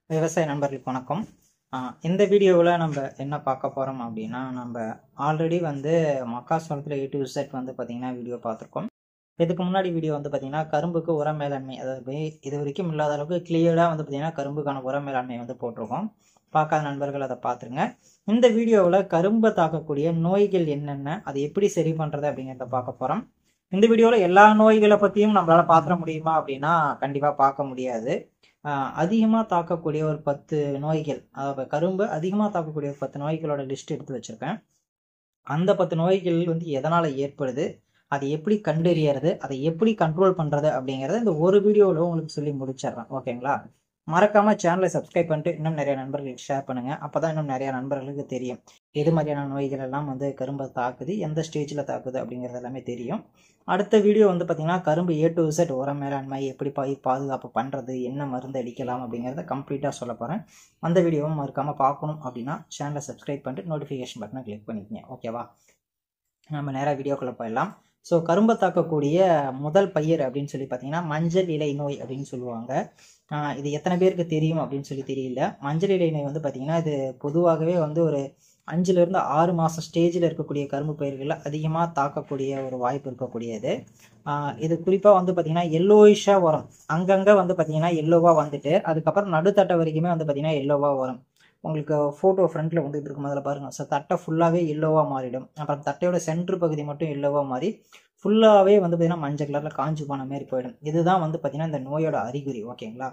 விவசாய நண்பர்களுக்கு வணக்கம். இந்த வீடியோவில் நம்ம என்ன பார்க்க போகிறோம் அப்படின்னா, நம்ம ஆல்ரெடி மக்காசோளத்தில் A to Z பார்த்திங்கன்னா வீடியோ பார்த்துருக்கோம். இதுக்கு முன்னாடி வீடியோ பார்த்திங்கன்னா கரும்புக்கு உர மேலாண்மை, அதாவது இது வரைக்கும் இல்லாத அளவுக்கு கிளியராக பார்த்திங்கன்னா கரும்புக்கான உர மேலாண்மை போட்டிருக்கோம். பார்க்காத நண்பர்கள் அதை பார்த்துருங்க. இந்த வீடியோவில் கரும்பை தாக்கக்கூடிய நோய்கள் என்னென்ன, அதை எப்படி சரி பண்ணுறது அப்படிங்கிறத பார்க்க போகிறோம். இந்த வீடியோவில் எல்லா நோய்களை பற்றியும் நம்மளால் பார்த்துட முடியுமா அப்படின்னா கண்டிப்பாக பார்க்க முடியாது. அதிகமாக தாக்கக்கூடிய ஒரு 10 நோய்கள், அதாவது கரும்பு அதிகமாக தாக்கக்கூடிய ஒரு 10 நோய்களோட லிஸ்ட் எடுத்து வச்சுருக்கேன். அந்த 10 நோய்கள் எதனால் ஏற்படுது, அதை எப்படி கண்டறியறது, அதை எப்படி கண்ட்ரோல் பண்ணுறது அப்படிங்கிறத இந்த ஒரு வீடியோவில் உங்களுக்கு சொல்லி முடிச்சிடுறேன். ஓகேங்களா? மறக்காமல் சேனலை சப்ஸ்கிரைப் பண்ணிட்டு இன்னும் நிறைய நண்பர்களுக்கு ஷேர் பண்ணுங்கள். அப்போ தான் இன்னும் நிறையா நண்பர்களுக்கு தெரியும் எது மாதிரியான நோய்கள் எல்லாம் கரும்பை தாக்குது, எந்த ஸ்டேஜில் தாக்குது அப்படிங்கிறது எல்லாமே தெரியும். அடுத்த வீடியோ பார்த்திங்கன்னா கரும்பு A to Z உர மேலாண்மை எப்படி பாதுகாப்பு பண்ணுறது, என்ன மருந்து அடிக்கலாம் அப்படிங்கிறத கம்ப்ளீட்டாக சொல்ல போகிறேன். அந்த வீடியோவும் மறக்காமல் பார்க்கணும் அப்படின்னா சேனலை சப்ஸ்கிரைப் பண்ணிட்டு நோட்டிஃபிகேஷன் பட்டனை கிளிக் பண்ணிக்கங்க. ஓகேவா? நம்ம நேராக வீடியோக்குள்ளே போயிடலாம். ஸோ கரும்பை தாக்கக்கூடிய முதல் பயிர் அப்படின்னு சொல்லி பார்த்தீங்கன்னா மஞ்சள் இலை நோய் அப்படின்னு சொல்லுவாங்க. இது எத்தனை பேருக்கு தெரியும் அப்படின்னு சொல்லி தெரியல. மஞ்சள் இலை நோய் பார்த்திங்கன்னா இது பொதுவாகவே ஒரு 5லேருந்து 6 மாதம் ஸ்டேஜில் இருக்கக்கூடிய கரும்பு பயிர்களில் அதிகமாக தாக்கக்கூடிய ஒரு வாய்ப்பு இருக்கக்கூடியது. இது குறிப்பாக பார்த்திங்கன்னா எல்லோயிஷாக வரும். அங்கங்கே பார்த்திங்கன்னா எல்லோவாக வந்துட்டு அதுக்கப்புறம் நடுத்தட்டை வரைக்குமே பார்த்திங்கன்னா எல்லோவாக வரும். உங்களுக்கு ஃபோட்டோ ஃப்ரண்ட்டில் இருக்கும், அதில் பாருங்கள். ஸோ தட்டை ஃபுல்லாகவே எல்லோவாக மாறிடும். அப்புறம் தட்டையோட சென்ட்ரு பகுதி மட்டும் எல்லோவாக மாறி ஃபுல்லாகவே பார்த்திங்கன்னா மஞ்சள் கலரில் காஞ்சி போன மாதிரி போயிடும். இதுதான் பார்த்திங்கன்னா இந்த நோயோட அறிகுறி. ஓகேங்களா?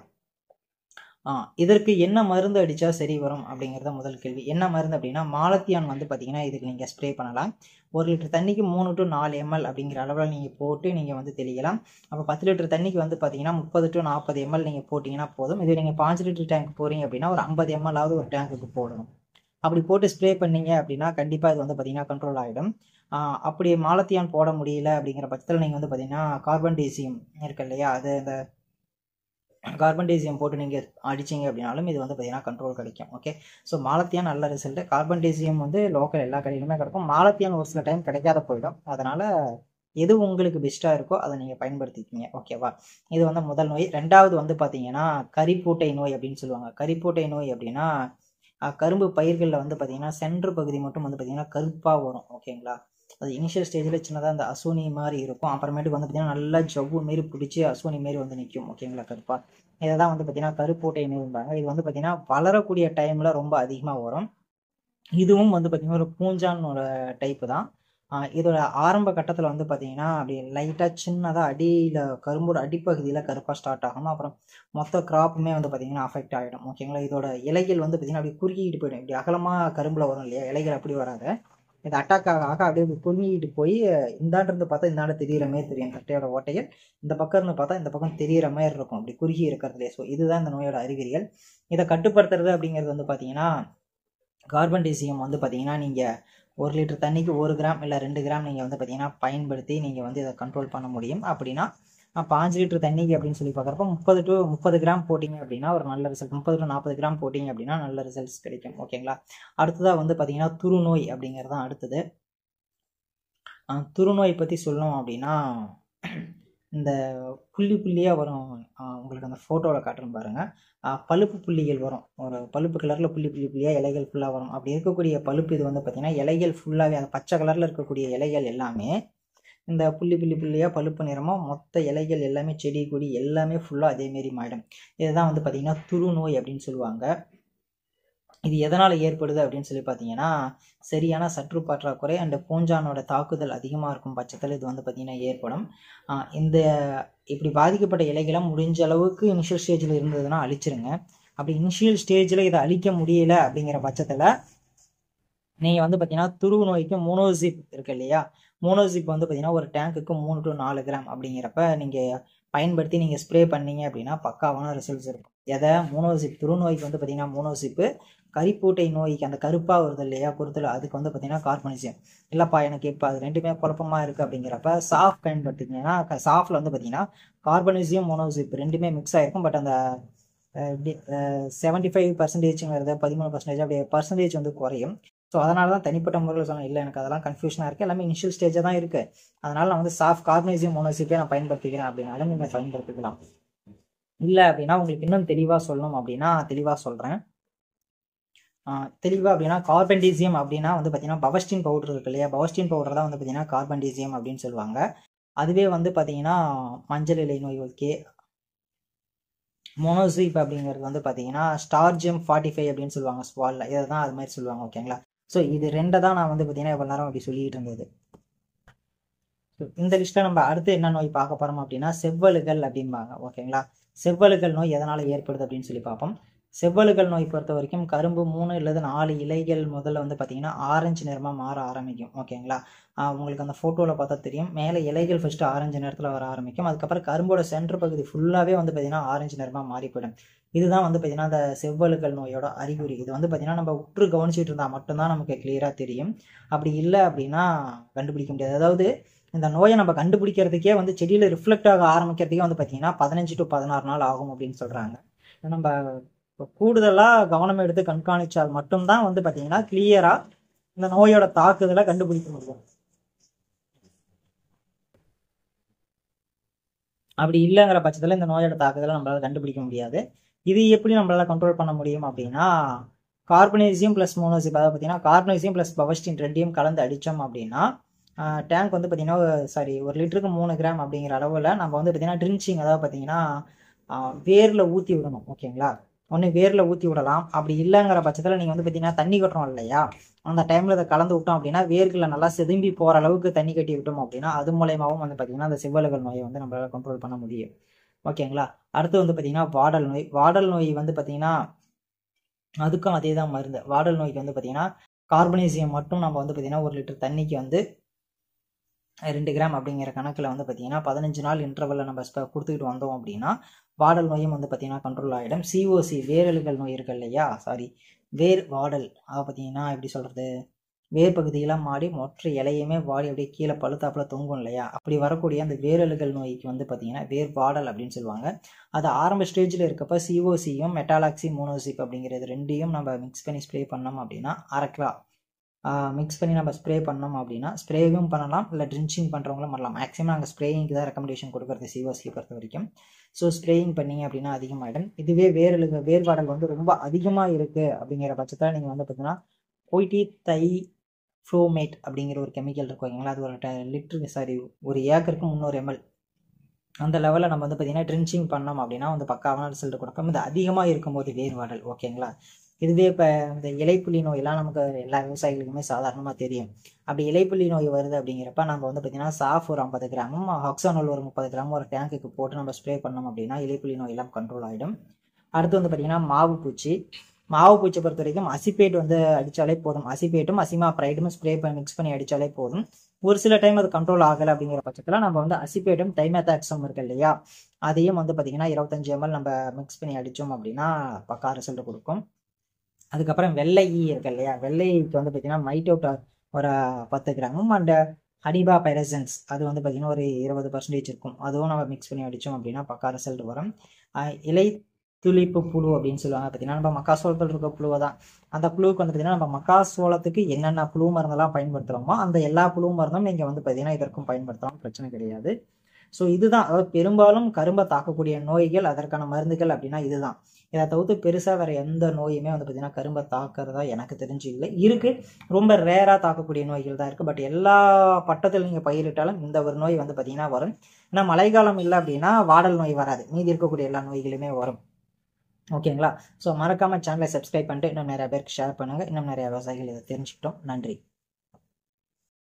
இதற்கு என்ன மருந்து அடித்தா சரி வரும் அப்படிங்கிறத முதல் கேள்வி. என்ன மருந்து அப்படின்னா மாலத்தியான் பார்த்திங்கன்னா இதுக்கு நீங்கள் ஸ்ப்ரே பண்ணலாம். 1 லிட்டர் தண்ணிக்கு 3 to 4 ml அப்படிங்கிற அளவில் நீங்கள் போட்டு நீங்கள் தெளிக்கலாம். அப்போ 10 லிட்டர் தண்ணிக்கு பார்த்திங்கன்னா 30 to 40 ml நீங்கள் போட்டிங்கன்னா போதும். இது நீங்கள் 5 லிட்டர் டேங்க் போகிறீங்க அப்படின்னா ஒரு 50 ml ஒரு டேங்க்குக்கு போடணும். அப்படி போட்டு ஸ்ப்ரே பண்ணீங்க அப்படின்னா கண்டிப்பாக இது பார்த்திங்கன்னா கண்ட்ரோல் ஆகிடும். அப்படி மாலத்தியான் போட முடியல அப்படிங்கிற பட்சத்தில் நீங்கள் பார்த்திங்கன்னா கார்பன் டீசியம் இருக்கு இல்லையா, அது அந்த கார்பன் டீசியம் போட்டு நீங்கள் அடிச்சிங்க அப்படின்னாலும் இது பார்த்திங்கன்னா கண்ட்ரோல் கிடைக்கும். ஓகே, ஸோ மாலத்தியான் நல்ல ரிசல்ட்டு. கார்பன் டீசியம் லோக்கல் எல்லா கடையிலுமே கிடைக்கும். மாலத்தியான் ஒரு சில டைம் கிடைக்காத போயிடும். அதனால் எது உங்களுக்கு பெஸ்ட்டாக இருக்கோ அதை நீங்கள் பயன்படுத்திக்கிங்க. ஓகேவா? இது முதல் நோய். ரெண்டாவது பார்த்தீங்கன்னா கரிப்பூட்டை நோய் அப்படின்னு சொல்லுவாங்க. கரிப்பூட்டை நோய் அப்படின்னா கரும்பு பயிர்களில் பார்த்திங்கன்னா சென்ட்ரு பகுதி மட்டும் பார்த்திங்கன்னா கருப்பாக வரும். ஓகேங்களா? அது இனிஷியல் ஸ்டேஜில் சின்னதாக அந்த அசூனி மாதிரி இருக்கும். அப்புறமேட்டுக்கு பார்த்திங்கன்னா நல்லா ஜவ்வு மாரி பிடிச்சி அசூனி மாரி நிற்கும். ஓகேங்களா? கருப்பாக. இதை தான் பார்த்திங்கன்னா கருப்பூட்டை நோய்பாங்க. இது பார்த்திங்கன்னா வளரக்கூடிய டைமில் ரொம்ப அதிகமாக வரும். இதுவும் பார்த்திங்கன்னா ஒரு பூஞ்சானோட டைப்பு தான். இதோட ஆரம்ப கட்டத்தில் பார்த்திங்கன்னா அப்படி லைட்டாக சின்னதாக அடியில் கரும்போட அடிப்பகுதியில் கருப்பாக ஸ்டார்ட் ஆகும். அப்புறம் மொத்த கிராப்புமே பார்த்திங்கன்னா அஃபெக்ட் ஆகிடும். ஓகேங்களா? இதோட இலைகள் பார்த்திங்கன்னா அப்படி குறுகிட்டு போயிடும். இப்படி அகலமாக கரும்பில் வரும் இல்லையா, இலைகள் அப்படி வராது. இது அட்டாக் ஆக அப்படியே குறுங்கிட்டு போய் இந்தாண்டிருந்து பார்த்தா இந்தாண்ட தெரிகிற மாதிரி தெரியும். தட்டையோட ஓட்டைகள் இந்த பக்கம் இருந்து பார்த்தா இந்த பக்கம் தெரிகிற மாதிரி இருக்கும், அப்படி குறுகி இருக்கிறதுலே. ஸோ இதுதான் இந்த நோயோட அறிகுறிகள். இதை கட்டுப்படுத்துறது அப்படிங்கிறது பார்த்திங்கன்னா கார்பன் டீசியம் பார்த்திங்கன்னா நீங்கள் 1 லிட்டர் தண்ணிக்கு 1 கிராம் இல்லை 2 கிராம் நீங்கள் பார்த்திங்கன்னா பயன்படுத்தி நீங்கள் இதை கண்ட்ரோல் பண்ண முடியும். அப்படின்னா 5 லிட்டர் தண்ணிக்கு அப்படின்னு சொல்லி பார்க்குறப்ப 30 to 30 கிராம் போட்டிங்க அப்படின்னா ஒரு நல்ல ரிசல்ட். 30 to 40 கிராம் போட்டிங்க அப்படின்னா நல்ல ரிசல்ட்ஸ் கிடைக்கும். ஓகேங்களா? அடுத்ததாக பார்த்திங்கன்னா துருநோய் அப்படிங்கிறது தான் அடுத்தது. துருநோய் பற்றி சொல்லணும் அப்படின்னா இந்த புள்ளி புள்ளியாக வரும். உங்களுக்கு அந்த ஃபோட்டோவில் காட்டுறேன் பாருங்கள். பழுப்பு புள்ளிகள் வரும். ஒரு பழுப்பு கலரில் புள்ளியாக இலைகள் ஃபுல்லாக வரும். அப்படி இருக்கக்கூடிய பழுப்பு இது பார்த்திங்கன்னா இலைகள் ஃபுல்லாகவே அந்த பச்சை கலரில் இருக்கக்கூடிய இலைகள் எல்லாமே இந்த புள்ளியாக பழுப்பு நிறமாக மொத்த இலைகள் எல்லாமே செடி கொடி எல்லாமே ஃபுல்லாக அதேமாரி மாறிடும். இதுதான் பார்த்திங்கன்னா துருநோய் அப்படின்னு சொல்லுவாங்க. இது எதனால் ஏற்படுது அப்படின்னு சொல்லி பார்த்தீங்கன்னா சரியான சற்று பற்றாக்குறை அண்ட் பூஞ்சானோட தாக்குதல் அதிகமாக இருக்கும் பட்சத்தில் இது பார்த்திங்கன்னா ஏற்படும். இந்த இப்படி பாதிக்கப்பட்ட இலைகளை முடிஞ்ச அளவுக்கு இனிஷியல் ஸ்டேஜில் இருந்ததுன்னா அழிச்சிருங்க. அப்படி இனிஷியல் ஸ்டேஜில் இதை அழிக்க முடியல அப்படிங்கிற பட்சத்தில் நீங்கள் பார்த்தீங்கன்னா துருவு நோய்க்கு மோனோசிப் இருக்கு இல்லையா, மோனோசிப் பார்த்தீங்கன்னா ஒரு டேங்க்குக்கு 3 to 4 கிராம் அப்படிங்கிறப்ப நீங்கள் பயன்படுத்தி நீங்கள் ஸ்ப்ரே பண்ணீங்க அப்படின்னா பக்காவான ரிசல்ட்ஸ் இருக்கும். எதை மோனோசிப் துருநோய்க்கு பார்த்தீங்கன்னா மோனோசிப்பு, கரிப்பூட்டை நோய்க்கு அந்த கருப்பாக வருது இல்லையா குருத்தில், அதுக்கு பார்த்தீங்கன்னா கார்பனிசியம். இல்லைப்பா எனக்கு இப்போ அது ரெண்டுமே குழப்பமாக இருக்குது அப்படிங்கிறப்ப சாஃப் பயன்படுத்திங்கன்னா சாஃபில் பார்த்தீங்கன்னா கார்பனிசியம் மோனோசிப் ரெண்டுமே மிக்ஸ் ஆகிருக்கும். பட் அந்த 75%ங்கிறது 13% அப்படியே பர்சன்டேஜ் குறையும். ஸோ அதனால தான் தனிப்பட்ட முறையில் சொன்னேன். இல்லை எனக்கு அதெல்லாம் கன்ஃபியூஷனாக இருக்குது, எல்லாமே இனிஷியல் ஸ்டேஜாக தான் இருக்குது. அதனால் நான் சாஃப்ட் கார்பனேசியம் மோனோசிப்பே நான் பயன்படுத்திக்கிறேன் அப்படின்னாலும் நீங்கள் பயன்படுத்திக்கலாம். இல்லை அப்படின்னா உங்களுக்கு இன்னும் தெளிவாக சொல்லணும் அப்படின்னா தெளிவாக சொல்கிறேன். தெளிவாக அப்படின்னா கார்பன்டீசியம் அப்படின்னா வந்து பார்த்தீங்கன்னா பவஸ்டின் பவுடர் இருக்கு இல்லையா, பவஸ்டின் பவுடர் தான் வந்து பார்த்தீங்கன்னா கார்பன்டீசியம் அப்படின்னு சொல்லுவாங்க. அதுவே வந்து பார்த்தீங்கன்னா மஞ்சள் இலை நோய் ஓகே. மோனோசீப் அப்படிங்கிறது வந்து பார்த்தீங்கன்னா ஸ்டார்ஜியம் 45 அப்படின்னு சொல்லுவாங்க ஸ்பாலில், இதை தான் அது மாதிரி சொல்லுவாங்க. ஓகேங்களா. ஸோ இது ரெண்டை தான் நான் வந்து பார்த்தீங்கன்னா இவ்வளோ நேரம் அப்படி சொல்லிட்டு இருந்தது. இந்த லிஸ்ட்டில் நம்ம அடுத்து என்ன நோய் பார்க்க போகிறோம் அப்படின்னா செவ்வழுகல் அப்படிம்பாங்க. ஓகேங்களா. செவ்வழுகல் நோய் எதனால் ஏற்படுது அப்படின்னு சொல்லி பார்ப்போம். செவ்வழுகல் நோய் பொறுத்த வரைக்கும் கரும்பு 3 அல்லது 4 இலைகள் முதல்ல வந்து பார்த்தீங்கன்னா ஆரஞ்சு நிறமாக மாற ஆரம்பிக்கும். ஓகேங்களா. உங்களுக்கு அந்த ஃபோட்டோவில் பார்த்தா தெரியும், மேலே இலைகள் ஃபஸ்ட்டு ஆரஞ்சு நிறத்தில் வர ஆரம்பிக்கும். அதுக்கப்புறம் கரும்போட சென்டர் பகுதி ஃபுல்லாகவே வந்து பார்த்தீங்கன்னா ஆரஞ்சு நிறமாக மாறி போயிடும். இதுதான் வந்து பார்த்தீங்கன்னா அந்த செவ்வழுகல் நோயோட அறிகுறி. இது வந்து பார்த்தீங்கன்னா நம்ம உற்று கவனிச்சுட்டு இருந்தால் மட்டும்தான் நமக்கு கிளியராக தெரியும். அப்படி இல்லை அப்படின்னா கண்டுபிடிக்க முடியாது. அதாவது இந்த நோயை நம்ம கண்டுபிடிக்கிறதுக்கே வந்து செடியில் ரிஃப்ளெக்ட் ஆக ஆரம்பிக்கிறதுக்கே வந்து பார்த்தீங்கன்னா 15 to 16 நாள் ஆகும் அப்படின்னு சொல்கிறாங்க. நம்ம கூடுதலாக கவனம் எடுத்து கண்காணிச்சால் மட்டும்தான் வந்து பார்த்தீங்கன்னா கிளியராக இந்த நோயோட தாக்குதலை கண்டுபிடிக்க முடியும். அப்படி இல்லைங்கிற பட்சத்தில் இந்த நோயோட தாக்குதலை நம்மளால கண்டுபிடிக்க முடியாது. இது எப்படி நம்மளால கண்ட்ரோல் பண்ண முடியும் அப்படின்னா கார்பனேசியம் ப்ளஸ் மோனோசிப், அதாவது பார்த்தீங்கன்னா கார்பனேசியம் ப்ளஸ் பவஸ்டின் ரெண்டையும் கலந்து அடித்தோம் அப்படின்னா டேங்க் வந்து பார்த்தீங்கன்னா 1 லிட்டருக்கு 3 கிராம் அப்படிங்கிற அளவில் நம்ம வந்து பார்த்தீங்கன்னா ட்ரின்ச்சிங், அதாவது பார்த்தீங்கன்னா வேரில் ஊற்றி விடணும். ஓகேங்களா. ஒன்று வேரில் ஊற்றி விடலாம். அப்படி இல்லைங்கிற பட்சத்தில் நீங்கள் வந்து பார்த்தீங்கன்னா தண்ணி கட்டுறோம் இல்லையா, அந்த டைமில் அதை கலந்து விட்டோம் அப்படின்னா வேர்களில் நல்லா செதும்பி போகிற அளவுக்கு தண்ணி கட்டி விட்டோம் அப்படின்னா அது மூலயமாவும் வந்து பார்த்தீங்கன்னா அந்த செவ்வழுகல் நோயை வந்து நம்மளால் கண்ட்ரோல் பண்ண முடியும். ஓகேங்களா. அடுத்து வந்து பார்த்தீங்கன்னா வாடல் நோய். வாடல் நோய் வந்து பார்த்தீங்கன்னா அதுக்கும் அதே தான் மருந்து. வாடல் நோய்க்கு வந்து பார்த்தீங்கன்னா கார்பனேசியம் மட்டும் நம்ம வந்து பார்த்தீங்கன்னா 1 லிட்டர் தண்ணிக்கு வந்து 2 கிராம் அப்படிங்கிற கணக்கில் வந்து பார்த்தீங்கன்னா 15 நாள் இன்டர்வலில் நம்ம கொடுத்துக்கிட்டு வந்தோம் அப்படின்னா வாடல் நோயும் வந்து பார்த்தீங்கன்னா கண்ட்ரோல் ஆகிடும். சிஓசி வேரலுகள் நோய் இருக்கு இல்லையா, வேர் வாடல், அதை பார்த்தீங்கன்னா எப்படி சொல்கிறது, வேர் பகுதியெல்லாம் மாடி மொற்ற இலையுமே வாடி அப்படியே கீழே பழுத்தாப்புல தொங்கும் இல்லையா, அப்படி வரக்கூடிய அந்த வேரலுகள் நோய்க்கு வந்து பார்த்தீங்கன்னா வேர் வாடல் அப்படின்னு சொல்லுவாங்க. அது ஆரம்ப ஸ்டேஜில் இருக்கப்போ சிஓசியும் மெட்டாலாக்சி மோனோசிப் அப்படிங்கிறது ரெண்டையும் நம்ம மிக்ஸ் பண்ணி ஸ்ப்ரே பண்ணோம் அப்படின்னா அரைக்கலாம். மிக்ஸ் பண்ணி நம்ம ஸ்ப்ரே பண்ணோம் அப்படின்னா ஸ்ப்ரேவும் பண்ணலாம், இல்லை ட்ரின்ச்சிங் பண்ணுறவங்களும் பண்ணலாம். மேக்ஸிமம் நாங்கள் ஸ்ப்ரேயிங்க்கு தான் ரெக்கமெண்டேஷன் கொடுக்குறது சிஓசியை பொறுத்த வரைக்கும். ஸோ ஸ்ப்ரேயிங் பண்ணிங்க அப்படின்னா அதிகமாகிடும். இதுவே வேர்வாடல் வந்து ரொம்ப அதிகமாக இருக்குது அப்படிங்கிற பட்சத்தில் நீங்கள் வந்து பார்த்தீங்கன்னா தைஃப்ளோமேட் அப்படிங்கிற ஒரு கெமிக்கல் இருக்கும். ஓகேங்களா. அது ஒரு ஏக்கருக்கு 300 ml அந்த லெவலில் நம்ம வந்து பார்த்தீங்கன்னா ட்ரின்ச்சிங் பண்ணோம் அப்படின்னா வந்து பக்காவான ரிசல்ட் கொடுக்கும். இது அதிகமாக இருக்கும்போது வேர்வாடல். ஓகேங்களா. இதுவே இப்போ இந்த இலைப்புள்ளி நோயெல்லாம் நமக்கு எல்லா விவசாயிகளுக்குமே சாதாரணமாக தெரியும். அப்படி இலைப்புள்ளி நோய் வருது அப்படிங்கிறப்ப நம்ம வந்து பார்த்தீங்கன்னா சாஃப் ஒரு 50 கிராமும் ஹாக்ஸானோல் ஒரு 30 கிராமும் ஒரு டேங்குக்கு போட்டு நம்ம ஸ்ப்ரே பண்ணோம் அப்படின்னா இலைப்புள்ளி நோயெல்லாம் கண்ட்ரோல் ஆகிடும். அடுத்து வந்து பார்த்தீங்கன்னா மாவு பூச்சி பொறுத்த வரைக்கும் அசிபேட் வந்து அடித்தாலே போதும். அசிபேட்டும் அசிமாப்ரைடும் ஸ்ப்ரே பண்ணி மிக்ஸ் பண்ணி அடித்தாலே போதும். ஒரு சில டைம் அது கண்ட்ரோல் ஆகலை அப்படிங்கிற பட்சத்தில் நம்ம வந்து அசிபேட்டும் டைமெத்தாக்சம் இருக்கு இல்லையா, அதையும் வந்து பார்த்தீங்கன்னா 25 ml நம்ம மிக்ஸ் பண்ணி அடித்தோம் அப்படின்னா பக்கா ரிசல்ட் கொடுக்கும். அதுக்கப்புறம் வெள்ளை ஈ இருக்கு இல்லையா, வெள்ளை ஈக்கு வந்து பார்த்தீங்கன்னா மைட்டோட் ஒரு 10 கிராமும் அண்ட் அனிபா பைரசன்ஸ் அது வந்து பார்த்தீங்கன்னா ஒரு 20% இருக்கும். அதுவும் நம்ம மிக்ஸ் பண்ணி அடித்தோம் அப்படின்னா பக்கா ரிசல்ட் வரும். இலை துளிப்பு புழு அப்படின்னு சொல்லுவாங்க. பார்த்தீங்கன்னா நம்ம மக்காசோளத்தில் இருக்க புழுவை தான். அந்த புழுவுக்கு வந்து பார்த்தீங்கன்னா நம்ம மக்காசோளத்துக்கு என்னென்ன புழு மருந்தெல்லாம் பயன்படுத்துகிறோமோ அந்த எல்லா புழு மருந்தும் நீங்கள் வந்து பார்த்தீங்கன்னா இதற்கும் பயன்படுத்தலாம், பிரச்சனை கிடையாது. ஸோ இதுதான், அதாவது பெரும்பாலும் கரும்பை தாக்கக்கூடிய நோய்கள் அதற்கான மருந்துகள் அப்படின்னா இதுதான். இதை தவிர்த்து பெருசாக வேறு எந்த நோயுமே வந்து பார்த்தீங்கன்னா கரும்பை தாக்குறதா எனக்கு தெரிஞ்சு இல்லை. இருக்குது, ரொம்ப ரேராக தாக்கக்கூடிய நோய்கள் தான் இருக்குது. பட் எல்லா பட்டத்தில் நீங்கள் பயிரிட்டாலும் இந்த ஒரு நோய் வந்து பார்த்தீங்கன்னா வரும். ஏன்னா மழைக்காலம் இல்லை அப்படின்னா வாடல் நோய் வராது, மீதி இருக்கக்கூடிய எல்லா நோய்களுமே வரும். ஓகேங்களா. ஸோ மறக்காமல் சேனலை சப்ஸ்கிரைப் பண்ணிட்டு இன்னும் நிறைய பேருக்கு ஷேர் பண்ணுங்கள். இன்னும் நிறைய விவசாயிகள் இதை தெரிஞ்சுக்கிட்டோம். நன்றி.